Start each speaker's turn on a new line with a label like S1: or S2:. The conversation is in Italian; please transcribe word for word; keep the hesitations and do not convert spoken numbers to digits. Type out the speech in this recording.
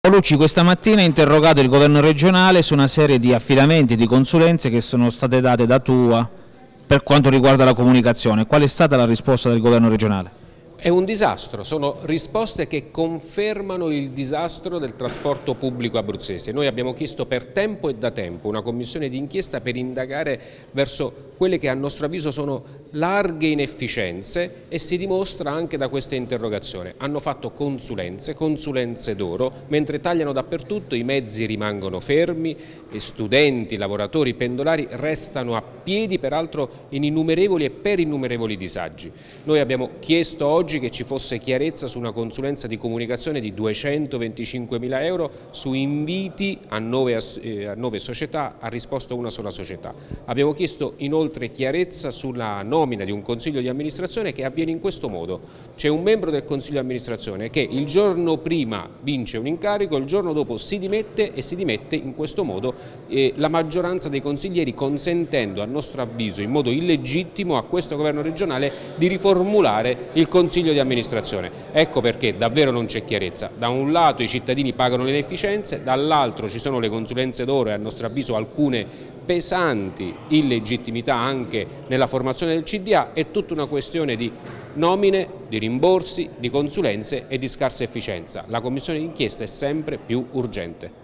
S1: Lucci questa mattina ha interrogato il governo regionale su una serie di affidamenti, di consulenze che sono state date da Tua per quanto riguarda la comunicazione. Qual è stata la risposta del governo regionale?
S2: È un disastro, sono risposte che confermano il disastro del trasporto pubblico abruzzese. Noi abbiamo chiesto per tempo e da tempo una commissione d'inchiesta per indagare verso quelle che a nostro avviso sono larghe inefficienze e si dimostra anche da questa interrogazione. Hanno fatto consulenze, consulenze d'oro, mentre tagliano dappertutto i mezzi rimangono fermi e studenti, lavoratori, pendolari restano a piedi, peraltro in innumerevoli e per innumerevoli disagi. Noi abbiamo chiesto oggi che ci fosse chiarezza su una consulenza di comunicazione di duecentoventicinquemila euro su inviti a nove, a nove società, ha risposto una sola società. Abbiamo chiesto inoltre chiarezza sulla nomina di un consiglio di amministrazione che avviene in questo modo. C'è un membro del consiglio di amministrazione che il giorno prima vince un incarico, il giorno dopo si dimette e si dimette in questo modo eh, la maggioranza dei consiglieri, consentendo a nostro avviso in modo illegittimo a questo governo regionale di riformulare il consiglio di amministrazione. Ecco perché davvero non c'è chiarezza. Da un lato i cittadini pagano le inefficienze, dall'altro ci sono le consulenze d'oro e a nostro avviso alcune pesanti illegittimità anche nella formazione del C D A. È tutta una questione di nomine, di rimborsi, di consulenze e di scarsa efficienza. La commissione d'inchiesta è sempre più urgente.